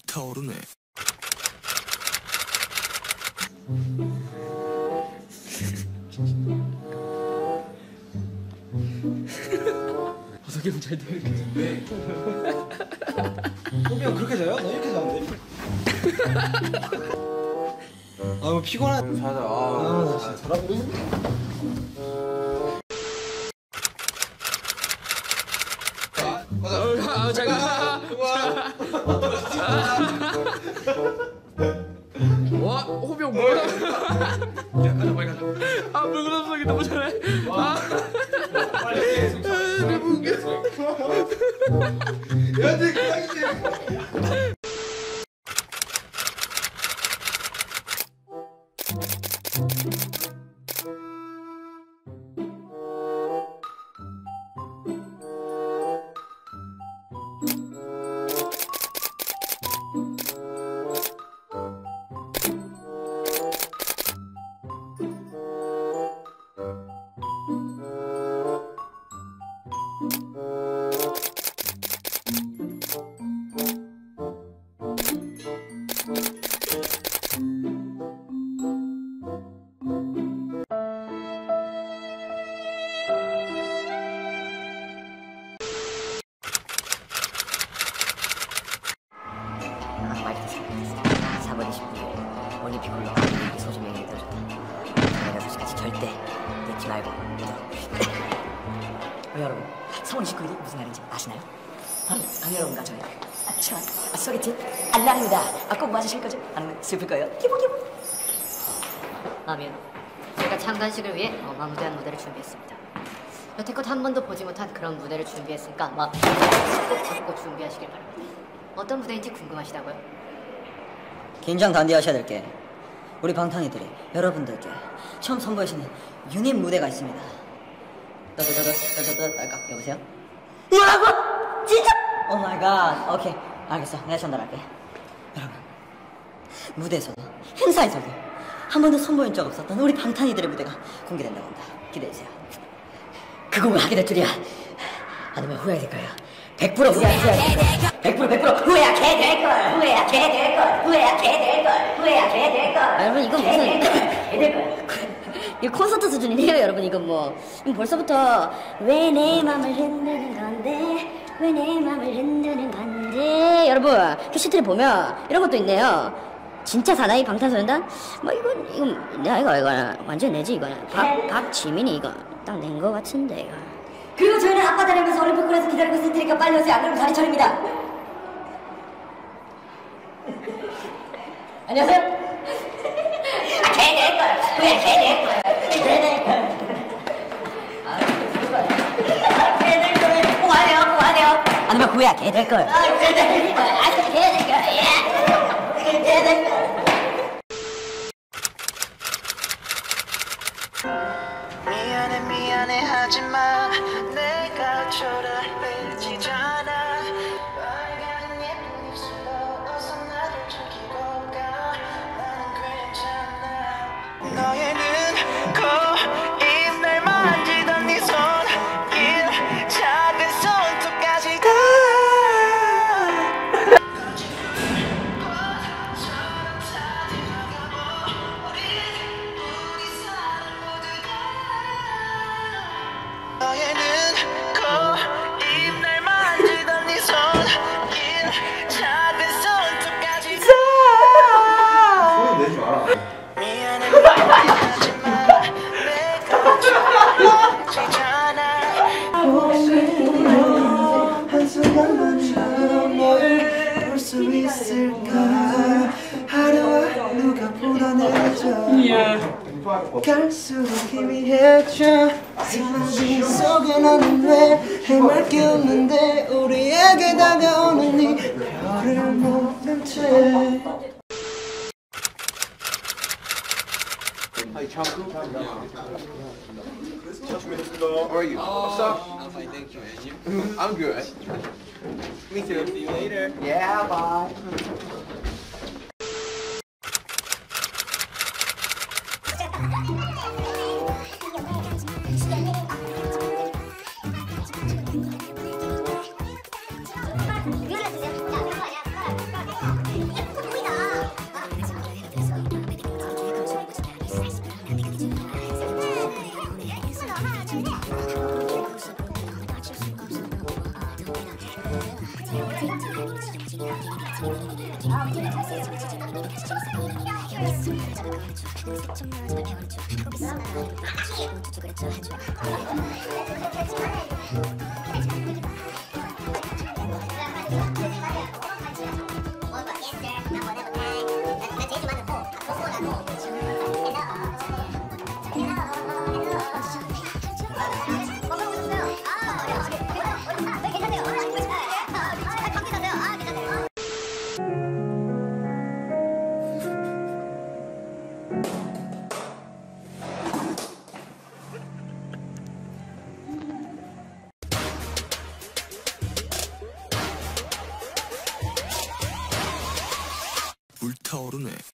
불타오르네. 어떻게 하면 잘 되는 왜? 호비 형 그렇게 자요? 나 이렇게 자는데. 아 뭐 피곤한. 자자. 나 진짜 잘하고. 아 잠깐. 와 호비 형 뭐야? 야 가자 빨리 가자. 아 물구나무하기 너무 잘해. 빨리 계속 자. 너무 웃겨. 야 근데 짱이지. 올림픽 올라가 소주명이 떠줬다. 내가 소식까지 절대 잊지 말고. 여러분, 3월 29일이 무슨 날인지 아시나요? 바로 여러분과 저의 소개팅 알람입니다. 꼭 맞으실 거죠? 아니면 슬플 거예요? 기본. 라면 제가 창단식을 위해 어마무대한 무대를 준비했습니다. 여태껏 한 번도 보지 못한 그런 무대를 준비했으니까 막 꼭 잡고 준비하시길 바랍니다. 어떤 무대인지 궁금하시다고요? 긴장 단디하셔야 될 게 우리 방탄이들이 여러분들께 처음 선보이시는 유닛 무대가 있습니다. 딸깍 여보세요? 뭐라고? 진짜? 오 마이 갓. 오케이 알겠어. 내가 전달할게. 여러분 무대에서도 행사에서도 한 번도 선보인 적 없었던 우리 방탄이들의 무대가 공개된다고 합니다. 기대해주세요. 그 곡을 하게 될 줄이야. 안 하면 후회할 거예요. 100% 후회할 거예요. 100% 후회하게 될걸. 후회하게 될걸. 후회하게 될걸. 후회하게 될걸. 여러분 이건 무슨 될걸. 이거 콘서트 수준이에요 여러분. 이건 뭐 이건 벌써부터 왜 내 맘을 흔드는 건데 왜 내 맘을 흔드는 건데 여러분 큐시트를 보면 이런 것도 있네요. 진짜 사나이 방탄소년단? 뭐 이건 이거 완전 내지 이거는 박지민이 이거 딱 낸 거 같은데 이거. 그리고 저희는 아빠 다니면서 올림픽홀에서 기다리고 있을 테니까 빨리 오세요. 안 그러면 다리 저립니다. 안녕하세요. 개 될걸. 왜 개 될걸. 개 될걸. 개 될걸. 꼭 와야 돼요. 안 하면 후회야. 개 될걸. 개 될걸. 아직 개 될걸. 개 될걸. 미안해 하지마 내가 초라해지잖아 빨간 예쁜 입술로 어서 나를 죽이고 가 나는 괜찮아 너의 눈, 코, 입 날 만지던 네 손길 작은 손톱까지 다 너의 눈, 코, 입 날 만지던 네 손길 작은 손톱까지 소리 내지 마라. 미안해 하지마 내가 좋아지잖아 한순간만이라도 널 볼 수 있을까 하루하루가 불안해져 갈수록 희미해져 사라진 속에 나는 왜 해맑게 웃는데 우리에게 다가오는 이 별을 못 참채 Hi, Chaku. How are you? What's up? I'm fine, thank you. And you? I'm good. Me too. See you later. Yeah, bye. Gracias. 불타오르네.